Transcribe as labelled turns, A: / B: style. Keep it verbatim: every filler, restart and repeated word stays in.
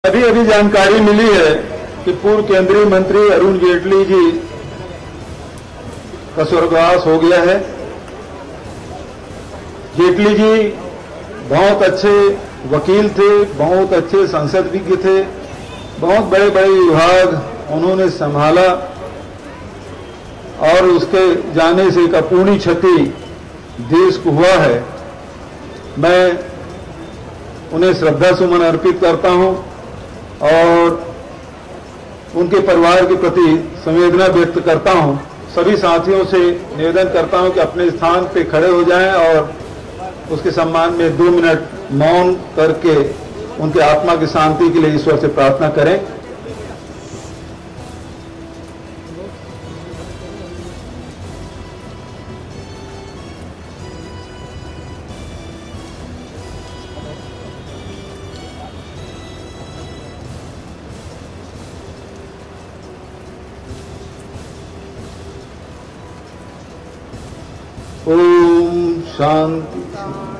A: अभी अभी जानकारी मिली है कि पूर्व केंद्रीय मंत्री अरुण जेटली जी का स्वर्गवास हो गया है। जेटली जी बहुत अच्छे वकील थे, बहुत अच्छे संसदज्ञ थे, बहुत बड़े बड़े विभाग उन्होंने संभाला और उसके जाने से एक अपूर्णीय क्षति देश को हुआ है। मैं उन्हें श्रद्धा सुमन अर्पित करता हूं और उनके परिवार के प्रति संवेदना व्यक्त करता हूं। सभी साथियों से निवेदन करता हूं कि अपने स्थान पे खड़े हो जाएं और उसके सम्मान में दो मिनट मौन करके उनके आत्मा की शांति के लिए ईश्वर से प्रार्थना करें। ओम शांति।